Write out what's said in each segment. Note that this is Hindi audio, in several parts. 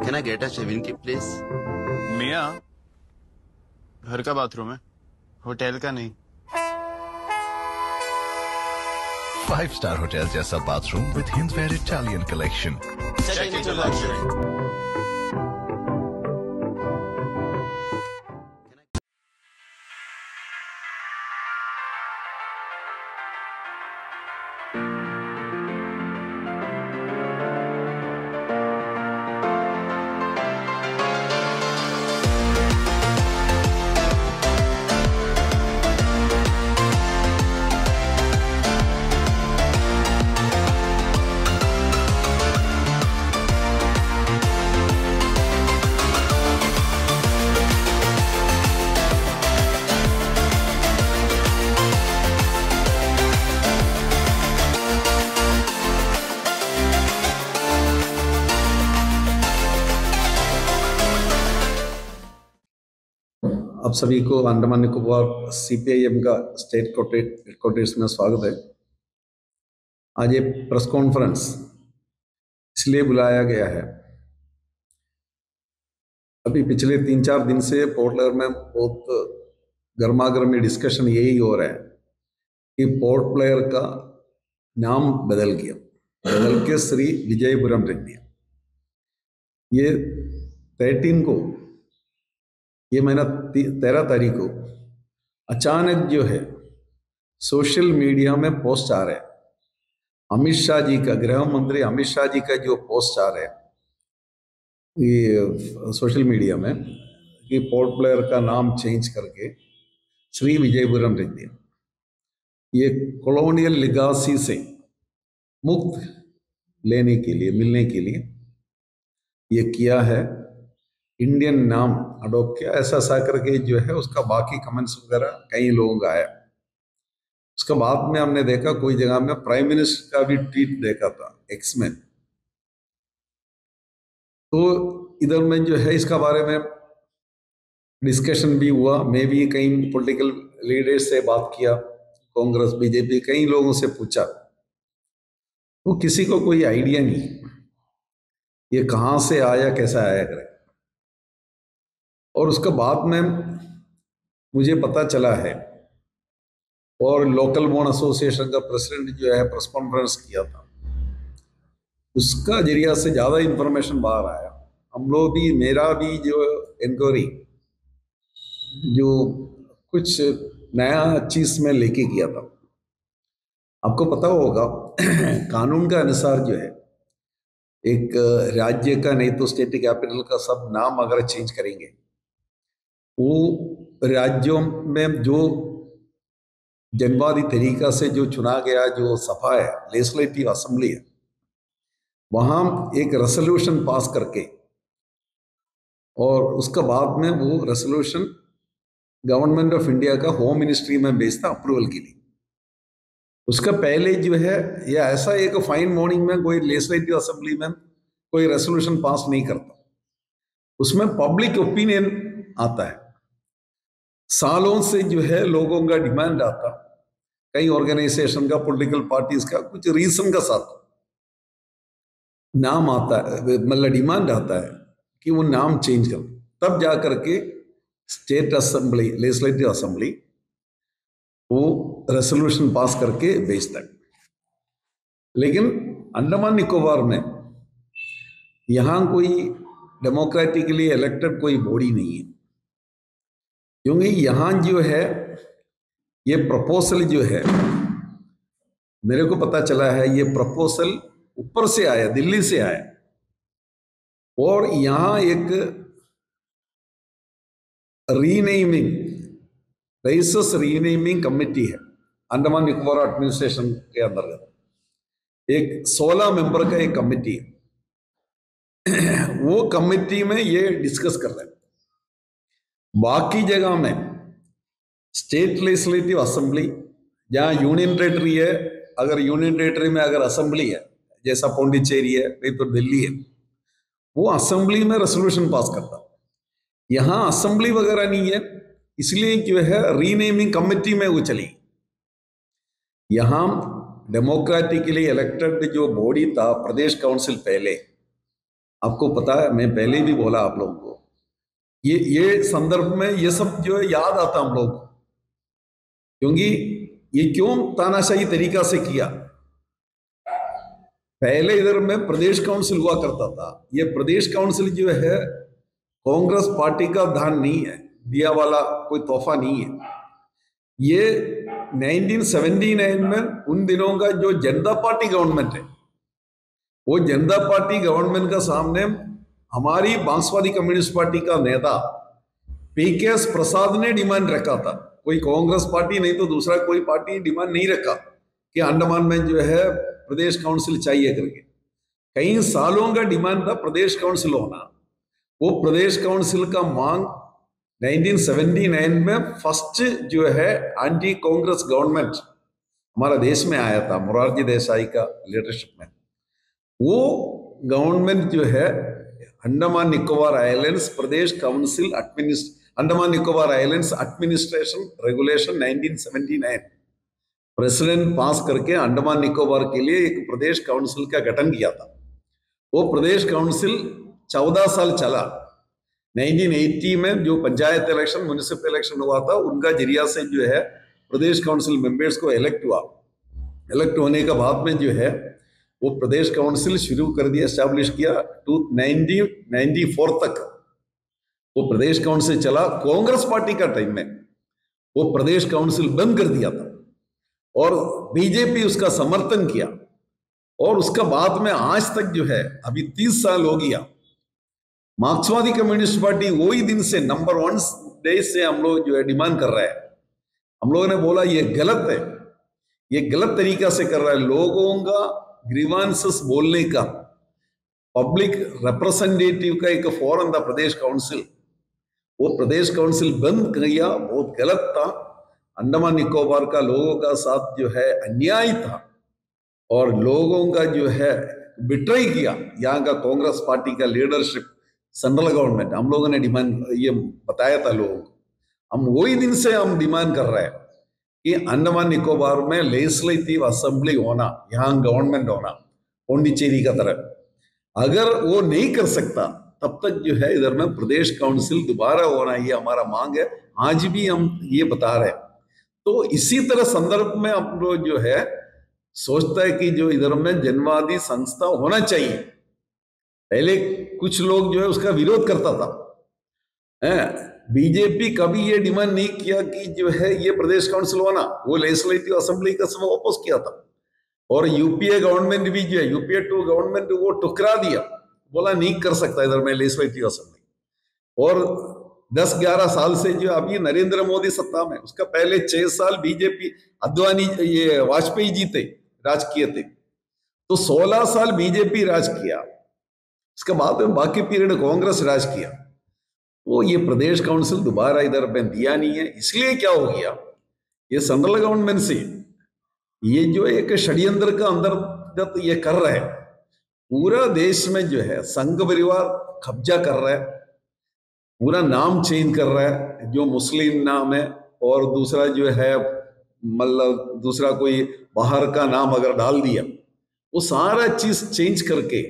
Can I get a shaving kit, please? मियाँ, घर का बाथरूम है, होटल का नहीं। 5-star होटल जैसा bathroom with Hindware Italian collection. Check into luxury. आप सभी को अंडमान निकोबार सीपीआईएम का स्टेट हेडक्वार्टर्स में स्वागत है। आज ये प्रेस कॉन्फ्रेंस इसलिए बुलाया गया है, अभी पिछले 3-4 दिन से पोर्ट ब्लेयर में बहुत गर्मागर्मी डिस्कशन यही हो रहा है कि पोर्ट ब्लेयर का नाम बदल के श्री विजयपुरम रख दिया। ये 13 को, ये महीना 13 तारीख को अचानक जो है सोशल मीडिया में पोस्ट आ रहे हैं, अमित शाह जी का, गृह मंत्री अमित शाह जी का जो पोस्ट आ रहे हैं ये सोशल मीडिया में कि पोर्ट ब्लेयर का नाम चेंज करके श्री विजयपुरम रख दिया। ये कॉलोनियल लिगासी से मुक्त लेने के लिए, मिलने के लिए ये किया है, इंडियन नाम अडॉप्ट किया, ऐसा करके जो है उसका बाकी कमेंट्स वगैरह कई लोगों का आया। उसके बाद में हमने देखा कोई जगह में प्राइम मिनिस्टर का भी ट्वीट देखा था एक्स में, तो इधर में जो है इसका बारे में डिस्कशन भी हुआ। मैं भी कई पॉलिटिकल लीडर्स से बात किया, कांग्रेस, बीजेपी, कई लोगों से पूछा, तो किसी को कोई आइडिया नहीं ये कहाँ से आया, कैसा आया करे। और उसके बाद में मुझे पता चला है, और लोकल बोन एसोसिएशन का प्रेसिडेंट जो है प्रेस कॉन्फ्रेंस किया था, उसका जरिया से ज़्यादा इंफॉर्मेशन बाहर आया। हम लोग भी, मेरा भी जो इंक्वायरी जो कुछ नया चीज़ में लेके किया था, आपको पता होगा कानून का अनुसार जो है एक राज्य का, नहीं तो स्टेट कैपिटल का सब नाम अगर चेंज करेंगे, वो राज्यों में जो जनवादी तरीका से जो चुना गया जो सभा है, लेजिस्लेटिव असेंबली है, वहाँ एक रेसोल्यूशन पास करके और उसके बाद में वो रेसोल्यूशन गवर्नमेंट ऑफ इंडिया का होम मिनिस्ट्री में भेजता अप्रूवल के लिए। उसका पहले जो है या ऐसा एक फाइन मॉर्निंग में कोई लेजिस्लेटिव असेंबली में कोई रेसोल्यूशन पास नहीं करता, उसमें पब्लिक ओपिनियन आता है। सालों से जो है लोगों का डिमांड आता, कई ऑर्गेनाइजेशन का, पॉलिटिकल पार्टीज का, कुछ रीजन का साथ नाम आता है, मतलब डिमांड आता है कि वो नाम चेंज कर, तब जा करके स्टेट असेंबली, लेजिस्लेटिव असेंबली वो रेसोल्यूशन पास करके भेजता है। लेकिन अंडमान निकोबार में यहाँ कोई डेमोक्रेटिकली इलेक्टेड कोई बॉडी नहीं है, क्योंकि यहाँ जो है ये प्रपोजल जो है, मेरे को पता चला है ये प्रपोजल ऊपर से आया, दिल्ली से आया, और यहाँ एक रीनेमिंग, रईसस रीनेमिंग कमेटी है अंडमान निकोबार एडमिनिस्ट्रेशन के अंतर्गत, एक 16 मेंबर का एक कमेटी है। वो कमेटी में ये डिस्कस कर रहे हैं। बाकी जगह में स्टेट लेजिस्लेटिव असेंबली, जहाँ यूनियन टेरिटरी है, अगर यूनियन टेरिटरी में अगर असेंबली है, जैसा पौंडीचेरी है, नहीं तो दिल्ली है, वो असेंबली में रेसोल्यूशन पास करता। यहाँ असेंबली वगैरह नहीं है, इसलिए जो है रीनेमिंग कमेटी में वो चली। यहाँ डेमोक्रेटिकली इलेक्टेड जो बॉडी था प्रदेश काउंसिल पहले, आपको पता है, मैं पहले भी बोला आप लोगों को, ये संदर्भ में ये सब जो है याद आता हम लोग को, क्योंकि ये क्यों तानाशाही तरीका से किया। पहले इधर में प्रदेश काउंसिल हुआ करता था। ये प्रदेश काउंसिल जो है कांग्रेस पार्टी का दान नहीं है, दिया वाला कोई तोहफा नहीं है। ये 1979 में उन दिनों का जो जनता पार्टी गवर्नमेंट है, वो जनता पार्टी गवर्नमेंट का सामने हमारी मार्क्सवादी कम्युनिस्ट पार्टी का नेता पीकेएस प्रसाद ने डिमांड रखा था। कोई कांग्रेस पार्टी नहीं तो दूसरा कोई पार्टी डिमांड नहीं रखा कि अंडमान में जो है प्रदेश काउंसिल चाहिए करके। कई सालों का डिमांड था प्रदेश काउंसिल होना। वो प्रदेश काउंसिल का मांग 1979 में फर्स्ट जो है एंटी कांग्रेस गवर्नमेंट हमारा देश में आया था, मोरारजी देसाई का लीडरशिप में। वो गवर्नमेंट जो है Andaman Nicobar islands Pradesh council Andaman Nicobar islands administration regulation 1979 president pass करके अंडमान निकोबार के लिए एक प्रदेश काउंसिल का गठन किया था। वो प्रदेश काउंसिल 14 साल चला। 1980 में जो पंचायत इलेक्शन म्युनिसिपल इलेक्शन हुआ था, उनका जरिया से जो है प्रदेश काउंसिल मेंबर्स को इलेक्ट हुआ। इलेक्ट होने के बाद में जो है वो प्रदेश काउंसिल शुरू कर दिया, एस्टैब्लिश किया। 1994 तक वो प्रदेश काउंसिल चला। कांग्रेस पार्टी का टाइम में वो प्रदेश काउंसिल बंद कर दिया था और बीजेपी उसका समर्थन किया। और उसका बाद में आज तक जो है अभी 30 साल हो गया, मार्क्सवादी कम्युनिस्ट पार्टी वही दिन से नंबर 1 डे से हम लोग जो है डिमांड कर रहे हैं। हम लोगों ने बोला ये गलत है, ये गलत तरीका से कर रहा है। लोगों का ग्रीवांसेस बोलने का, पब्लिक रिप्रेजेंटेटिव का एक फोरम था प्रदेश काउंसिल, वो प्रदेश काउंसिल बंद किया। बहुत गलत था। अंडमान निकोबार का लोगों का साथ जो है अन्याय था और लोगों का जो है बिट्रे किया यहाँ का कांग्रेस पार्टी का लीडरशिप, सेंट्रल गवर्नमेंट। हम लोगों ने डिमांड ये बताया था लोगों को। हम वही दिन से हम डिमांड कर रहे हैं कि अंडमान निकोबार में लेजिस्लेटिव असेंबली होना, यहाँ गवर्नमेंट होना पौंडीचेरी का तरह। अगर वो नहीं कर सकता तब तक जो है इधर में प्रदेश काउंसिल दोबारा होना, ये हमारा मांग है। आज भी हम ये बता रहे हैं। तो इसी तरह संदर्भ में हम लोग जो है सोचता है कि जो इधर में जनवादी संस्था होना चाहिए। पहले कुछ लोग जो है उसका विरोध करता था। बीजेपी कभी ये डिमांड नहीं किया कि जो है ये प्रदेश काउंसिल होना, वो लेजिस्लेटिव असेंबली का सब वापस किया था। और यूपीए गवर्नमेंट भी जो है, यूपीए 2 गवर्नमेंट वो टुकरा दिया, बोला नहीं कर सकता इधर में लेजिस्लेटिव असेंबली। और 10-11 साल से जो अभी नरेंद्र मोदी सत्ता में, उसका पहले 6 साल बीजेपी अद्वानी ये वाजपेयी जी थे, राज किए थे। तो 16 साल बीजेपी राज किया, उसके बाद में बाकी पीरियड कांग्रेस राज किया। वो ये प्रदेश काउंसिल दोबारा इधर में दिया नहीं है। इसलिए क्या हो गया, ये सेंट्रल गवर्नमेंट से ये जो एक षड्यंत्र का अंतर्गत ये कर रहे हैं, पूरा देश में जो है संघ परिवार कब्जा कर रहा है, पूरा नाम चेंज कर रहा है, जो मुस्लिम नाम है और दूसरा जो है मतलब दूसरा कोई बाहर का नाम अगर डाल दिया, वो सारा चीज चेंज करके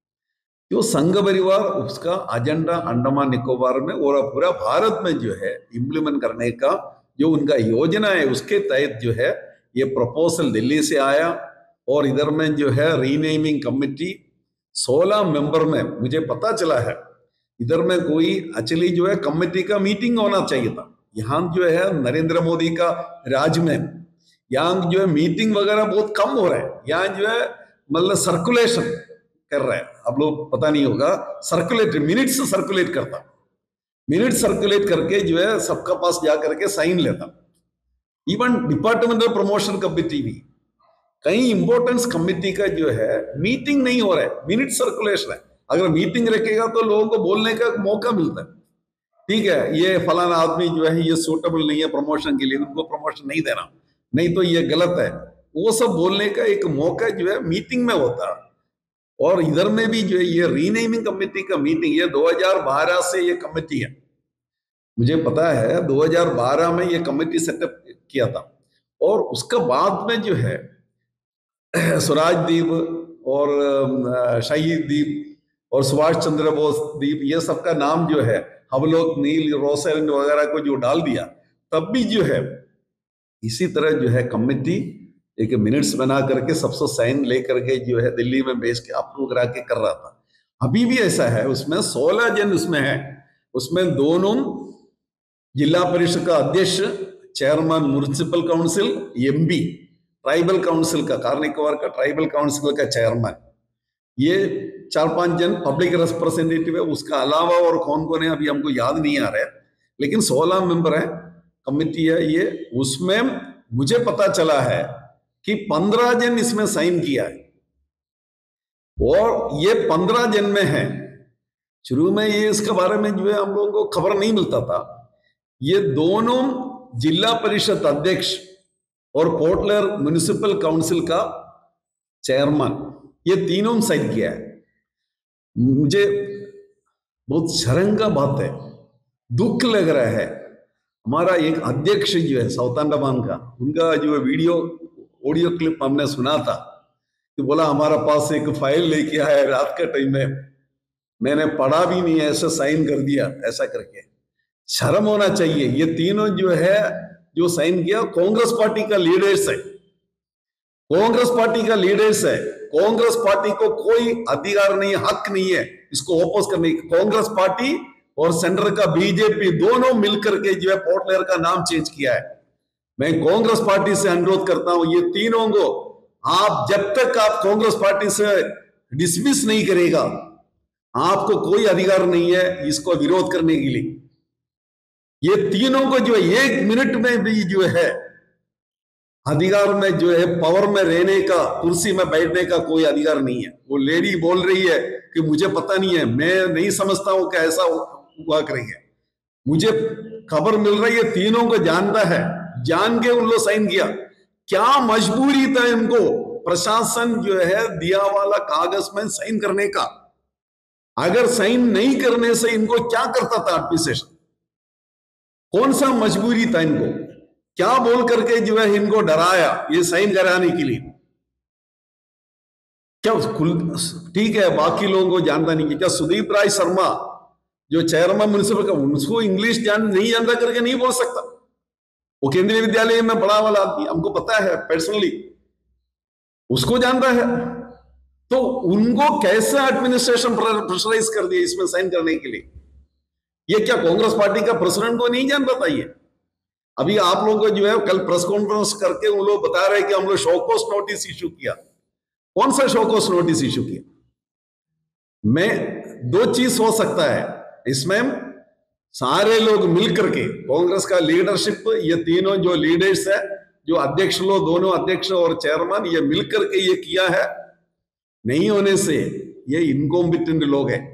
जो संघ परिवार उसका एजेंडा अंडमान निकोबार में और पूरा भारत में जो है इम्प्लीमेंट करने का जो उनका योजना है, उसके तहत जो है ये प्रपोजल दिल्ली से आया। और इधर में जो है रीनेमिंग कमेटी 16 मेंबर में, मुझे पता चला है इधर में कोई एक्चुअली जो है कमेटी का मीटिंग होना चाहिए था। यहाँ जो है नरेंद्र मोदी का राज में यहाँ जो है मीटिंग वगैरह बहुत कम हो रहा है। यहाँ जो है मतलब सर्कुलेशन कर रहा है, आप लोग पता नहीं होगा, सर्कुलेट मिनट्स सर्कुलेट करता, मिनट सर्कुलेट करके जो है सबका पास जा करके साइन लेता। इवन डिपार्टमेंटल प्रमोशन कमेटी भी, कहीं इंपोर्टेंस कमेटी का जो है मीटिंग नहीं हो रहा है, मिनट सर्कुलेशन है। अगर मीटिंग रखेगा तो लोगों को बोलने का मौका मिलता है, ठीक है ये फलाना आदमी जो है ये सूटेबल नहीं है प्रमोशन के लिए, उनको प्रमोशन नहीं देना, नहीं तो ये गलत है, वो सब बोलने का एक मौका जो है मीटिंग में होता है। और इधर में भी जो है ये रीनेमिंग कमेटी का मीटिंग, ये 2012 से ये कमेटी है, मुझे पता है 2012 में ये कमेटी सेटअप किया था। और उसके बाद में जो है स्वराज द्वीप और शहीद द्वीप और सुभाष चंद्र बोस दीप, ये सबका नाम जो है हवलोक नील रोसेल वगैरह को जो डाल दिया, तब भी जो है इसी तरह जो है कमिटी एक मिनट्स बना करके सबसे साइन लेकर के जो है दिल्ली में भेज के अप्रूव करा के कर रहा था। अभी भी ऐसा है, उसमें 16 जन उसमें है, उसमें दोनों जिला परिषद का अध्यक्ष, chairman municipal council, MB tribal council का, कार्निकोबार का ट्राइबल काउंसिल का चेयरमैन, ये 4-5 जन पब्लिक रिप्रेजेंटेटिव है। उसका अलावा और कौन कौन है अभी हमको याद नहीं आ रहा है, लेकिन 16 मेंबर है कमिटी है ये। उसमें मुझे पता चला है कि 15 जन इसमें साइन किया है, और ये 15 जन में है। शुरू में ये इसके बारे में जो है हम लोगों को खबर नहीं मिलता था। ये दोनों जिला परिषद अध्यक्ष और पोर्टलर म्युनिसिपल काउंसिल का चेयरमैन, ये तीनों साइन किया है। मुझे बहुत शर्म का बात है, दुख लग रहा है। हमारा एक अध्यक्ष जो है साउथ अंडमान का, उनका जो वीडियो ऑडियो क्लिप हमने सुना था कि बोला हमारा पास एक फाइल लेके आया रात के टाइम में, मैंने पढ़ा भी नहीं, ऐसा साइन कर दिया, ऐसा करके। शर्म होना चाहिए। ये तीनों जो है जो साइन किया कांग्रेस पार्टी का लीडर्स है, कांग्रेस पार्टी का लीडर्स है। कांग्रेस पार्टी को कोई अधिकार नहीं, हक नहीं है इसको ओपोज करने की। कांग्रेस पार्टी और सेंटर का बीजेपी दोनों मिलकर के जो है पोर्ट ब्लेयर का नाम चेंज किया है। मैं कांग्रेस पार्टी से अनुरोध करता हूं, ये तीनों को आप जब तक आप कांग्रेस पार्टी से डिसमिस नहीं करेगा, आपको कोई अधिकार नहीं है इसको विरोध करने के लिए। ये तीनों को जो है 1 मिनट में भी जो है अधिकार में जो है पावर में रहने का, कुर्सी में बैठने का कोई अधिकार नहीं है। वो लेडी बोल रही है कि मुझे पता नहीं है, मैं नहीं समझता हूं कि ऐसा हुआ करेंगे। मुझे खबर मिल रही है तीनों को जानता है, जान के उन लोग साइन किया। क्या मजबूरी था इनको प्रशासन जो है दिया वाला कागज में साइन करने का? अगर साइन नहीं करने से इनको क्या करता था एडमिनिस्ट्रेशन? कौन सा मजबूरी था इनको? क्या बोल करके जो है इनको डराया ये साइन कराने के लिए? क्या ठीक है, बाकी लोगों को जानता नहीं है क्या? सुदीप राय शर्मा जो चेयरमैन म्युनिसिपल का, उसको इंग्लिश नहीं जानता करके नहीं बोल सकता। वो केंद्रीय विद्यालय में पढ़ा वाला आदमी, हमको पता है पर्सनली, उसको जानता है। तो उनको कैसे एडमिनिस्ट्रेशन प्रेशराइज कर दिया इसमें साइन करने के लिए? ये क्या कांग्रेस पार्टी का प्रेसिडेंट को नहीं जानता था? ये अभी आप लोगों को जो है कल प्रेस कॉन्फ्रेंस करके उन लोग बता रहे हैं कि हम लोग शोकॉस नोटिस इशू किया। कौन सा शोकॉस नोटिस इशू किया? मैं 2 चीज हो सकता है इसमें, सारे लोग मिलकर के कांग्रेस का लीडरशिप, ये तीनों जो लीडर्स है, जो अध्यक्ष लोग, दोनों अध्यक्ष और चेयरमैन, ये मिलकर के ये किया है। नहीं होने से ये इनकॉम्पिटेंट लोग हैं,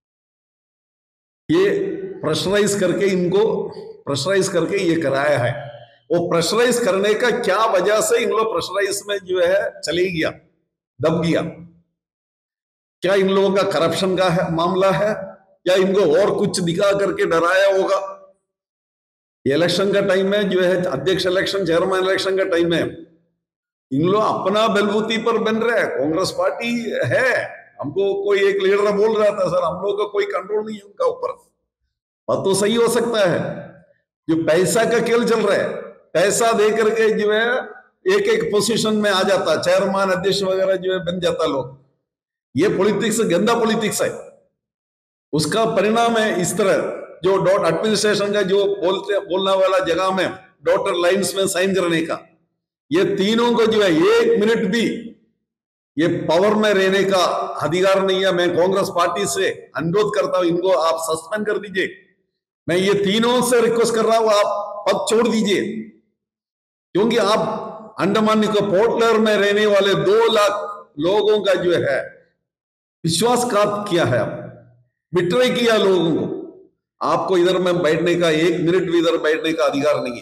ये प्रेशराइज करके, इनको प्रेशराइज करके ये कराया है। वो प्रेशराइज करने का क्या वजह से इन लोग प्रेशराइज में जो है चले गया, दब गया? क्या इन लोगों का करप्शन का है मामला है, या इनको और कुछ दिखा करके डराया होगा? इलेक्शन का टाइम में जो है, अध्यक्ष इलेक्शन, चेयरमैन इलेक्शन का टाइम में, इन लोग अपना बलबूती पर बन रहे हैं। कांग्रेस पार्टी है, हमको कोई एक लीडर बोल रहा था सर हम लोग का कोई कंट्रोल नहीं है उनका ऊपर। बात तो सही हो सकता है, जो पैसा का खेल चल रहा है, पैसा दे करके जो है एक एक पोजीशन में आ जाता, चेयरमैन अध्यक्ष वगैरह जो है बन जाता लोग। ये पॉलिटिक्स गंदा पॉलिटिक्स है, उसका परिणाम है इस तरह जो डॉट एडमिनिस्ट्रेशन का जो बोलने वाला जगह में डॉटर लाइन्स में साइन करने का। ये तीनों को जो है 1 मिनट भी ये पावर में रहने का अधिकार नहीं है। मैं कांग्रेस पार्टी से अनुरोध करता हूं, इनको आप सस्पेंड कर दीजिए। मैं ये तीनों से रिक्वेस्ट कर रहा हूं, आप पद छोड़ दीजिए, क्योंकि आप अंडमान निकोबार पोर्ट ब्लेयर में रहने वाले 2 लाख लोगों का जो है विश्वासघात किया है, बिट्रे किया लोगों को। आपको इधर में बैठने का 1 मिनट भी इधर बैठने का अधिकार नहीं है,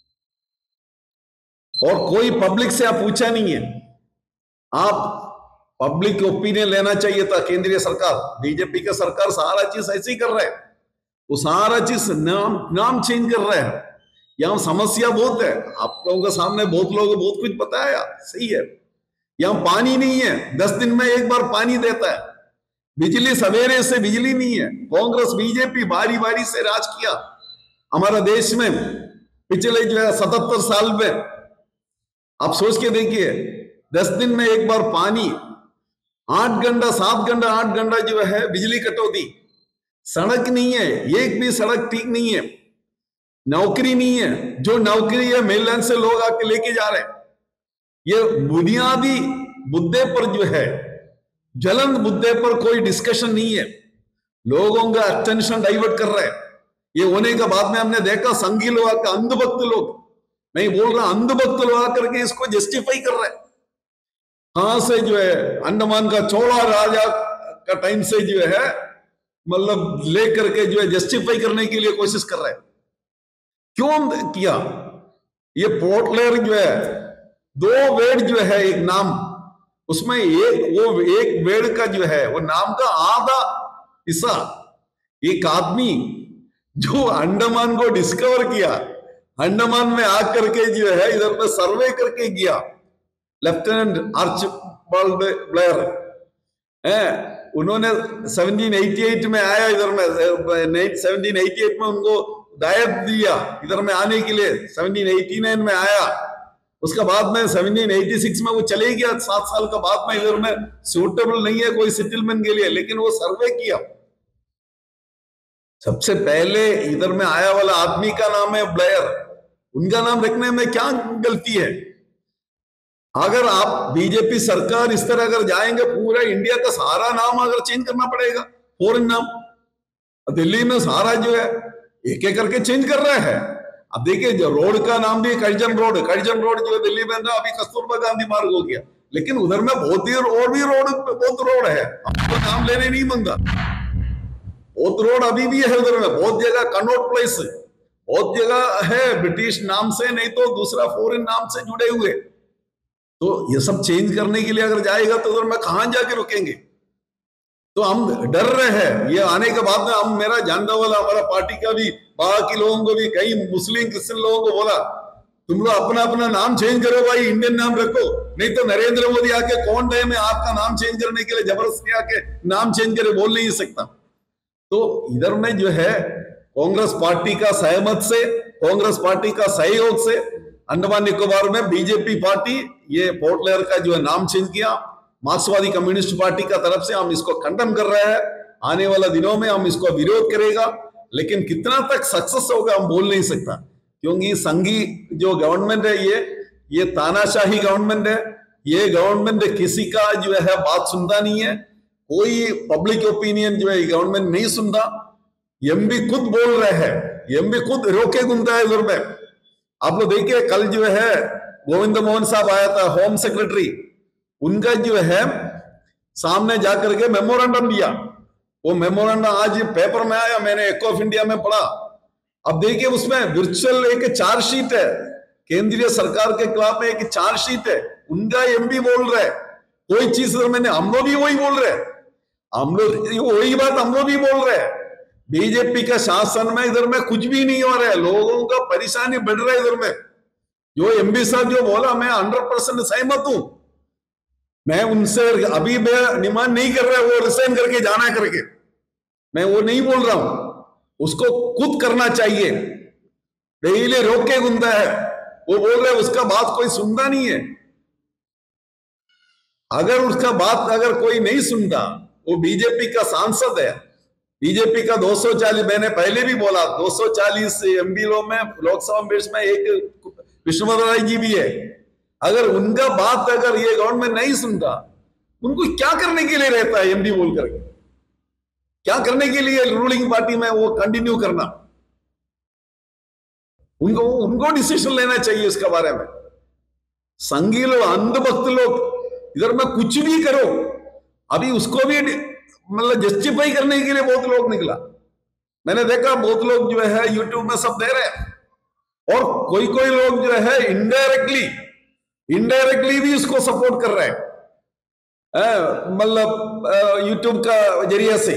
और कोई पब्लिक से आप पूछा नहीं है। आप पब्लिक ओपिनियन लेना चाहिए था। केंद्रीय सरकार, बीजेपी का सरकार सारा चीज ऐसे ही कर रहा है, वो सारा चीज नाम चेंज कर रहा है। यहाँ समस्या बहुत है, आप लोगों के सामने बहुत लोगों को बहुत कुछ बताया, सही है। यहाँ पानी नहीं है, 10 दिन में एक बार पानी देता है। बिजली सवेरे से बिजली नहीं है। कांग्रेस बीजेपी बारी बारी से राज किया हमारा देश में पिछले जो है 77 साल में। आप सोच के देखिए, 10 दिन में एक बार पानी, 8 घंटा 7 घंटा 8 घंटा जो है बिजली कटौती, सड़क नहीं है, एक भी सड़क ठीक नहीं है, नौकरी नहीं है, जो नौकरी है मेलैंड से लोग आके लेके जा रहे हैं। ये बुनियादी मुद्दे पर जो है, ज्वलंत मुद्दे पर कोई डिस्कशन नहीं है, लोगों का अटेंशन डाइवर्ट कर रहे हैं। ये होने के बाद में हमने देखा संघी लोग आकर, अंधभक्त लोग, मैं बोल रहा अंधभक्त लोग आकर के इसको जस्टिफाई कर रहे हैं। कहां से जो है अंडमान का चोला राजा का टाइम से जो है मतलब लेकर के जो है जस्टिफाई करने के लिए कोशिश कर रहे हैं। क्यों किया? ये पोर्ट ब्लेयर जो है 2 वर्ड जो है एक नाम, उसमें एक वर्ड का जो है वो नाम का आधा हिस्सा, एक आदमी जो अंडमान को डिस्कवर किया, अंडमान में आकर के जो है इधर पे सर्वे करके गया, लेफ्टिनेंट आर्चबाल्ड ब्लेयर है, उन्होंने 1788 में आया इधर में, 1788 में उनको दायित्व दिया इधर में आने के लिए, 1789 में आया, उसके बाद में 1786 में वो चले गया, 7 साल का बाद में इधर में सूटेबल नहीं है कोई सेटलमेंट के लिए, लेकिन वो सर्वे किया। सबसे पहले इधर में आया वाला आदमी का नाम है ब्लेयर, उनका नाम रखने में क्या गलती है? अगर आप बीजेपी सरकार इस तरह अगर जाएंगे, पूरा इंडिया का सारा नाम अगर चेंज करना पड़ेगा, फॉरेन नाम, दिल्ली में सारा जो है एक एक करके चेंज कर रहा है। अब देखिए जो रोड का नाम भी करजन रोड जो दिल्ली में था, अभी कस्तूरबा गांधी मार्ग हो गया, लेकिन उधर में बहुत रोड है, हमको नाम लेने नहीं मांगा। बहुत रोड अभी भी है उधर में, बहुत जगह कनॉट प्लेस, बहुत जगह है ब्रिटिश नाम से, नहीं तो दूसरा फॉरेन नाम से जुड़े हुए। तो ये सब चेंज करने के लिए अगर जाएगा तो उधर में कहां जाके रुकेंगे? तो हम डर रहे हैं। ये आने के बाद में हम, मेरा जानने वाला हमारा पार्टी का भी, बाकी लोगों को भी, कई मुस्लिम क्रिश्चियन लोगों को बोला, तुम लोग अपना अपना नाम चेंज करो भाई, इंडियन नाम रखो, नहीं तो नरेंद्र मोदी आके कौन टाइम में आपका नाम चेंज करने के लिए जबरदस्ती आके नाम चेंज करे, बोल नहीं सकता। तो इधर में जो है कांग्रेस पार्टी का सहमत से, कांग्रेस पार्टी का सहयोग से अंडमान निकोबार में बीजेपी पार्टी ये पोर्ट ब्लेयर का जो है नाम चेंज किया। मार्क्सवादी कम्युनिस्ट पार्टी का तरफ से हम इसको खंडन कर रहे हैं। आने वाला दिनों में हम इसको विरोध करेगा, लेकिन कितना तक सक्सेस होगा हम बोल नहीं सकता, क्योंकि संघी जो गवर्नमेंट है ये तानाशाही गवर्नमेंट है। ये गवर्नमेंट किसी का जो है बात सुनता नहीं है, कोई पब्लिक ओपिनियन जो है गवर्नमेंट नहीं सुनता। एमपी खुद बोल रहे हैं, एमपी खुद रोके घूमता है इधर में। आप लोग देखिए, कल जो है गोविंद मोहन साहब आया था, होम सेक्रेटरी, उनका जो है सामने जाकर के मेमोरेंडम दिया। वो मेमोरेंडम आज पेपर में आया, मैंने एक ऑफ इंडिया में पढ़ा। अब देखिए उसमें वर्चुअल एक चार्जशीट है, केंद्रीय सरकार के खिलाफ में एक चार्जशीट है, उनका एमपी बोल रहे कोई चीज, मैंने हम लोग भी वही बोल रहे, हम लोग वही बात हम लोग भी बोल रहे हैं। बीजेपी का शासन में इधर में कुछ भी नहीं हो रहा है, लोगों का परेशानी बढ़ रहा है इधर में। जो एमपी साहब जो बोला, मैं 100% सहमत हूं। मैं उनसे अभी मैं डिमांड नहीं कर रहा वो रिजाइन करके जाना करके, मैं वो नहीं बोल रहा हूं, उसको खुद करना चाहिए। डेली रोक के घूमता है, वो बोल रहे उसका बात कोई सुनता नहीं है। अगर उसका बात अगर कोई नहीं सुनता, वो बीजेपी का सांसद है, बीजेपी का 240, मैंने पहले भी बोला 240 एमपी में लोकसभा में एक विष्णुवर्धन राय जी भी है। अगर उनका बात अगर ये गवर्नमेंट नहीं सुनता, उनको क्या करने के लिए रहता है एमपी बोल करके, क्या करने के लिए रूलिंग पार्टी में वो कंटिन्यू करना? उनको डिसीजन लेना चाहिए इसके बारे में। संघी लोग, अंधभक्त लोग इधर में कुछ भी करो, अभी उसको भी मतलब जस्टिफाई करने के लिए बहुत लोग निकला। मैंने देखा बहुत लोग जो है यूट्यूब में सब दे रहे हैं, और कोई कोई लोग जो है इनडायरेक्टली भी उसको सपोर्ट कर रहे हैं, मतलब यूट्यूब का जरिए से।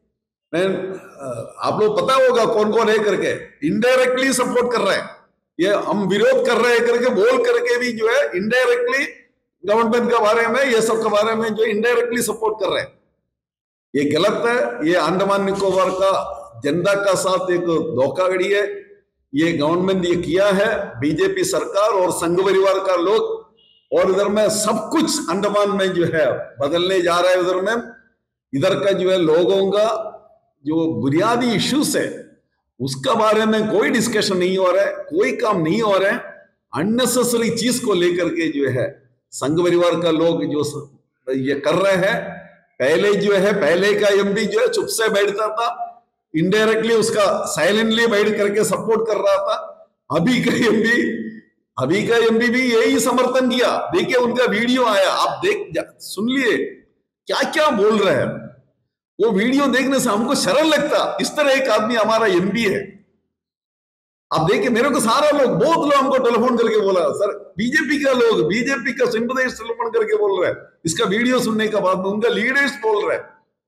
आप लोग पता होगा कौन कौन है करके, इनडायरेक्टली सपोर्ट कर रहे हैं। ये हम विरोध कर रहे हैं करके बोल करके भी जो है इनडायरेक्टली गवर्नमेंट के बारे में, ये सब के बारे में जो इनडायरेक्टली सपोर्ट कर रहे हैं। ये गलत है। ये अंडमान निकोबार का जनता का साथ एक धोखाधड़ी है। ये गवर्नमेंट ये किया है, बीजेपी सरकार और संघ परिवार का लोग, और इधर में सब कुछ अंडमान में जो है बदलने जा रहा है। उधर में इधर का जो है लोगों का जो बुनियादी इश्यूज है उसका बारे में कोई डिस्कशन नहीं हो रहा है, कोई काम नहीं हो रहा है। अननेसेसरी चीज को लेकर के जो है संघ परिवार का लोग जो ये कर रहे हैं। पहले जो है पहले का एमपी जो है चुप से बैठता था, इनडायरेक्टली उसका साइलेंटली बैठ करके सपोर्ट कर रहा था। अभी का एमपी भी यही समर्थन किया। देखिए उनका वीडियो आया, आप सुन लिए क्या क्या बोल रहे हैं। वो वीडियो देखने से हमको शर्म लगता, इस तरह एक आदमी हमारा एमपी है। आप देखिए, मेरे को सारा लोग, बहुत लोग हमको टेलीफोन करके बोला, सर बीजेपी का सिंपैथाइजर टेलीफोन करके बोल रहे हैं। इसका वीडियो सुनने के बाद उनका लीडर्स बोल रहे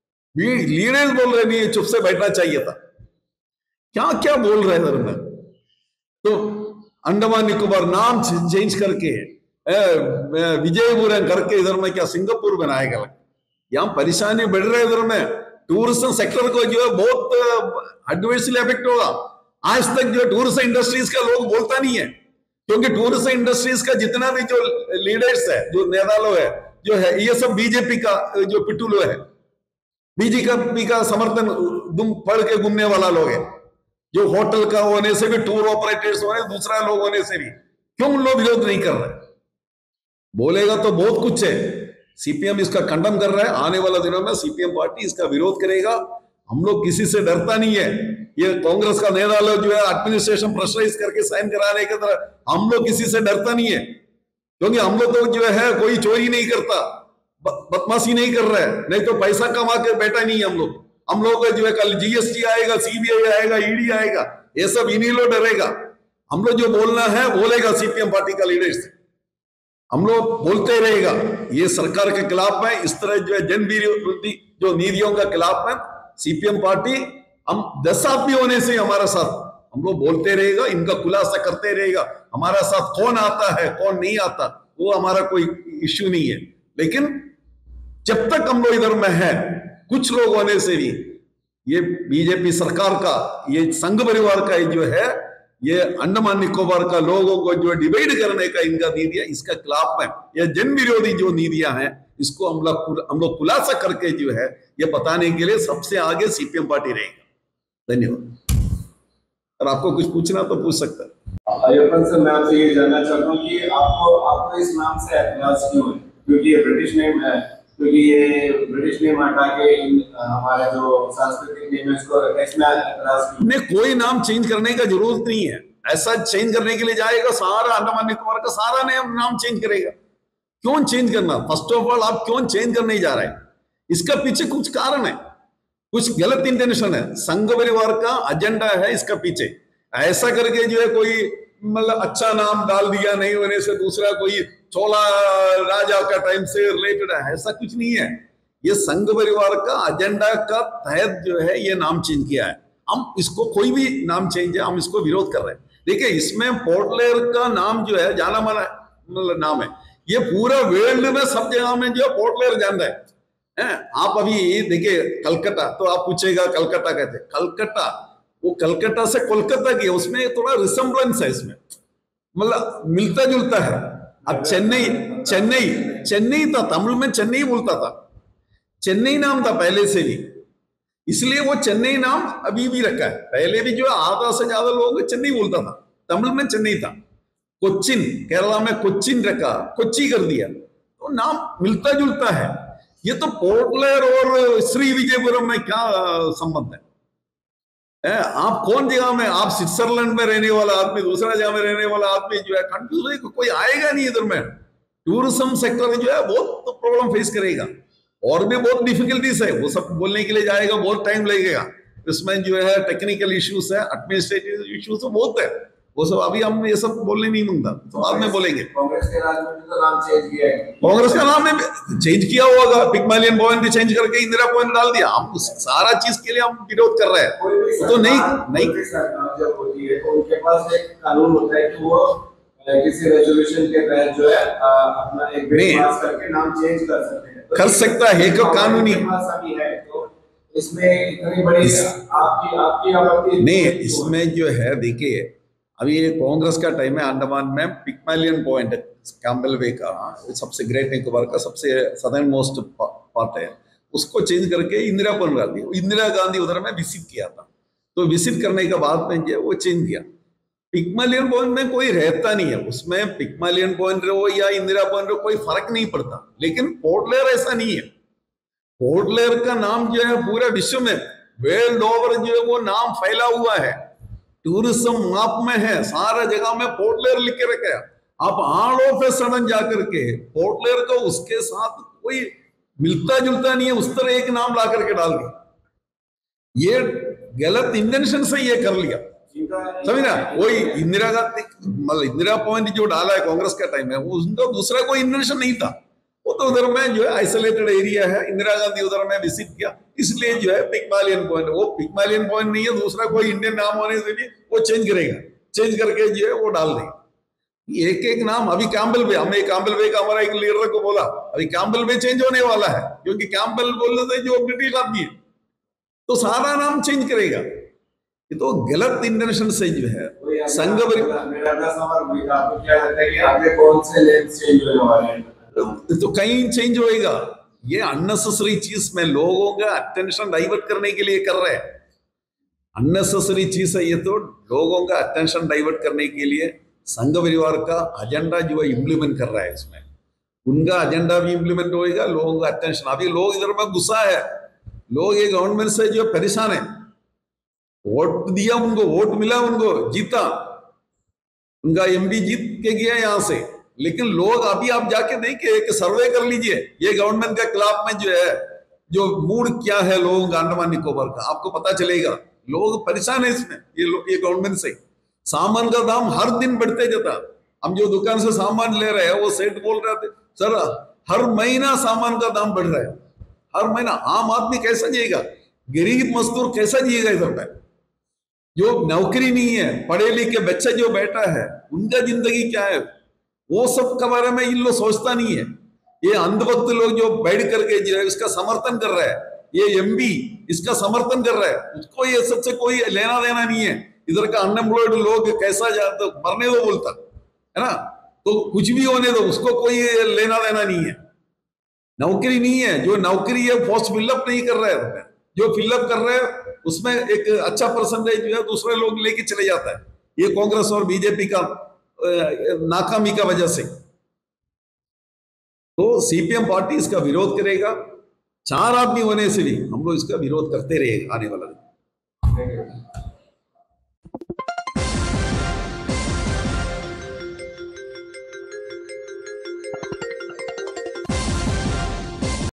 नहीं, चुप से बैठना चाहिए था। क्या क्या बोल रहे हैं में। तो अंडमान निकोबार नाम चेंज करके विजयपुरम करके इधर में क्या सिंगापुर बनाएगा। यहाँ परेशानी बढ़ रहा है। इधर में टूरिज्म सेक्टर को जो है बहुत एडवर्सली इफेक्ट होगा। आज तक जो टूरिज्म इंडस्ट्रीज का लोग बोलता नहीं है, क्योंकि टूरिज्म इंडस्ट्रीज का जितना भी जो लीडर्स है, जो नेता लोग है जो है, ये सब बीजेपी का जो पिटूलो है, बीजेपी का समर्थन पढ़ के घूमने वाला लोग है। जो होटल का होने से भी, टूर ऑपरेटर्स होने, दूसरा लोग होने से भी, क्यों लोग विरोध नहीं कर रहे? बोलेगा तो बहुत कुछ है। सीपीएम इसका खंडन कर रहा है। आने वाला दिनों में सीपीएम पार्टी इसका विरोध करेगा। हम लोग किसी से डरता नहीं है। ये कांग्रेस का नेता लोग जो है एडमिनिस्ट्रेशन प्रेशराइज करके साइन कराने की तरह, हम लोग किसी से डरता नहीं है, क्योंकि हम लोग तो जो है कोई चोरी नहीं करता, बदमाशी नहीं कर रहा है, नहीं तो पैसा कमा के बैठा नहीं है हम लोग जो है कल जीएसटी आएगा, सीबीआई आएगा, ईडी आएगा, ये सब इन्हीं लोग डरेगा। हम लोग जो बोलना है बोलेगा सीपीएम पार्टी का लीडर्स, हम लोग बोलते रहेगा। ये सरकार के खिलाफ है, इस तरह जो है जन विरोधी जो नीतियों का खिलाफ है सीपीएम पार्टी। हम 10 आदमी होने से हमारा साथ हम लोग बोलते रहेगा, इनका खुलासा करते रहेगा। हमारा साथ कौन आता है कौन नहीं आता वो हमारा कोई इश्यू नहीं है। लेकिन जब तक हम लोग इधर में है, कुछ लोग होने से भी ये बीजेपी सरकार का, ये संघ परिवार का जो है, ये अंडमान निकोबार का लोगों को जो डिवाइड करने का इनका नीतियां, इसका खिलाफ है। ये जन विरोधी जो नीतियां हैं, इसको हम लोग खुलासा करके जो है ये बताने के लिए सबसे आगे सीपीएम पार्टी रहेगा। धन्यवाद। और आपको कुछ पूछना तो पूछ सकता है। अय्यप्पन सर, मैं आपसे ये जानना चाहता हूँ कि आपको इस नाम से एतराज क्यों है? क्योंकि ये ब्रिटिश नेम है, क्योंकि ये ब्रिटिश नेम हटा के हमारे जो सांस्कृतिक नेम है इसको इसमें एतराज क्यों? नहीं, कोई नाम चेंज करने का जरूरत नहीं है। ऐसा चेंज करने के लिए जाएगा सारा अंडमान निकोबार का सारा नाम चेंज करेगा। क्यों चेंज करना? फर्स्ट ऑफ ऑल आप क्यों चेंज करने जा रहे हैं? इसका पीछे कुछ कारण है, कुछ गलत इंटेंशन है, संघ परिवार का एजेंडा है इसका पीछे। ऐसा करके जो है कोई मतलब अच्छा नाम डाल दिया, नहीं होने से दूसरा कोई चोला राजा का टाइम से रिलेटेड है, ऐसा कुछ नहीं है। ये संघ परिवार का एजेंडा का तहत जो है ये नाम चेंज किया है। हम इसको कोई भी नाम चेंज है, हम इसको विरोध कर रहे हैं। देखिए इसमें पोर्ट ब्लेयर का नाम जो है जाना माना मतलब नाम है, ये पूरा वर्ल्ड में सब जगह में जो है पोर्ट ब्लेयर जान रहा है। आप अभी देखिए कलकत्ता, तो आप पूछेगा कलकत्ता कहते, कलकत्ता वो कलकत्ता से कोलकाता की, उसमें थोड़ा रिसेम्बलेंस है, इसमें मतलब मिलता जुलता है। अब चेन्नई था, तमिल में चेन्नई बोलता था, चेन्नई नाम था पहले से भी, इसलिए वो चेन्नई नाम अभी भी रखा है। पहले भी जो आधा से ज्यादा लोग चेन्नई बोलता था, तमिल में चेन्नई था। कोच्चिन, केरला में कोच्चिन रखा, कोच्चि कर दिया, तो नाम मिलता जुलता है। ये तो पोर्ट ब्लेयर और श्री विजयपुरम में क्या संबंध है? आप कौन जगह में, आप स्विट्जरलैंड में रहने वाला आदमी, दूसरा जगह में रहने वाला आदमी जो है कंफ्यूज है, कोई आएगा नहीं इधर में। टूरिज्म सेक्टर जो है बहुत प्रॉब्लम फेस करेगा, और भी बहुत डिफिकल्टीज है, वो सब बोलने के लिए जाएगा बहुत टाइम लगेगा। इसमें जो है टेक्निकल इश्यूज है, एडमिनिस्ट्रेटिव इश्यूज बहुत है, वो सब अभी हम ये सब बोलने नहीं मांगता, तो बाद में बोलेंगे। कांग्रेस के राज में तो नाम चेंज किया है, कांग्रेस का नाम चेंज किया होगा, पिग्मालियन भवन चेंज करके इंदिरा भवन डाल दिया। हम सारा चीज के लिए हम विरोध कर रहे हैं, तो नहीं सरकार जब होती है तो उनके पास एक कानून होता है कि वो किसी रेजोल्यूशन के तहत जो है अपना एक बिल पास करके नाम चेंज कर सकते हैं। कर सकता है, एक कानूनी है, तो इसमें इतनी बड़ी आपकी आपकी आपत्ति नहीं, इसमें जो है देखिए, अभी ये कांग्रेस का टाइम है, अंडमान में पिग्मालियन पॉइंट कैम्बल वे का सबसे ग्रेट निकोबार का सबसे सदर्न मोस्ट पार्ट है, उसको चेंज करके इंदिरा गांधी उधर में विजिट किया था। तो विजिट करने के बाद में जो वो चेंज किया। पिग्मालियन पॉइंट में कोई रहता नहीं है, उसमें पिग्मालियन पॉइंट रहो या इंदिरा पॉइंट रहो कोई फर्क नहीं पड़ता। लेकिन पोर्ट ब्लेयर ऐसा नहीं है। पोर्ट ब्लेयर का नाम जो है पूरे विश्व में वर्ल्ड ओवर जो है वो नाम फैला हुआ है, टूरिज्म मैप में है, सारा जगह में पोर्ट ब्लेयर लिख के रखा है। आप ऑल ऑफ ए सडन जाकर के पोर्ट ब्लेयर को उसके साथ कोई मिलता जुलता नहीं है, उस तरह एक नाम ला करके डाल दिया। ये गलत इंटेंशन से ये कर लिया, समझ ना। वही इंदिरा गांधी मतलब इंदिरा पॉइंट जो डाला है कांग्रेस का टाइम है, उनका दूसरा कोई इंटेंशन नहीं था। वो तो उधर में जो है आइसोलेटेड एरिया है, इंदिरा गांधी उधर में विजिट किया, इसलिए जो है पिग्मालियन पॉइंट, वो पिग्मालियन पॉइंट नहीं है, दूसरा कोई इंडियन नाम होने से भी वो चेंज करेगा, चेंज करके जो है वो डाल देगा एक एक नाम। अभी कैम्बल वे, हमने कैम्बल वे का हमारा एक लीडर को बोला, अभी कैम्बल वे चेंज होने वाला है, क्योंकि कैम्बल बोलने से जो ब्रिटिश आदमी है तो सारा नाम चेंज करेगा। ये तो गलत इंटेंशन से जो है संघ तो कहीं चेंज होएगा। ये अननेसेसरी चीज में लोगों का अटेंशन डाइवर्ट करने के लिए कर रहे हैं। अननेसेसरी चीज है ये, तो लोगों का अटेंशन डाइवर्ट करने के लिए संघ परिवार का एजेंडा जो है इम्प्लीमेंट कर रहा है। इसमें उनका एजेंडा भी इम्प्लीमेंट होएगा, लोगों का अटेंशन। अभी लोग इधर में गुस्सा है, लोग ये गवर्नमेंट से जो परेशान है। वोट दिया उनको, वोट मिला उनको, जीता, उनका एमपी जीत के गया यहां से, लेकिन लोग अभी आप जाके देखिए, एक सर्वे कर लीजिए ये गवर्नमेंट के खिलाफ में जो है जो मूड क्या है लोगों का अंडमान निकोबार का, आपको पता चलेगा। लोग परेशान है इसमें, ये गवर्नमेंट से। सामान का दाम हर दिन बढ़ते जाता। हम जो दुकान से सामान ले रहे हैं वो सेठ बोल रहे थे सर हर महीना सामान का दाम बढ़ रहा है, हर महीना। आम आदमी कैसा जिएगा, गरीब मजदूर कैसा जिएगा इधर पे? जो नौकरी नहीं है, पढ़े लिखे बच्चे जो बैठा है, उनका जिंदगी क्या है, वो सब के बारे में इन लोग सोचता नहीं है। ये अंधभक्त लोग जो बैठ करके जो है इसका समर्थन कर रहा है, ये एमपी इसका समर्थन कर रहा है, उसको ये सबसे कोई लेना देना नहीं है। इधर का अनएम्प्लॉयड लोग कैसा जाता मरने दो बोलता है ना, तो कुछ भी होने दो, उसको कोई लेना देना नहीं है। नौकरी नहीं है, जो नौकरी है पोस्ट फिलअप नहीं कर रहा है, जो फिलअप कर रहे हैं उसमें एक अच्छा परसेंटेज जो है दूसरे लोग लेके चले जाता है। ये कांग्रेस और बीजेपी का नाकामी का वजह से। तो सीपीएम पार्टी इसका विरोध करेगा। 4 आदमी होने से भी हम लोग इसका विरोध करते रहेंगे आने वाला दिन।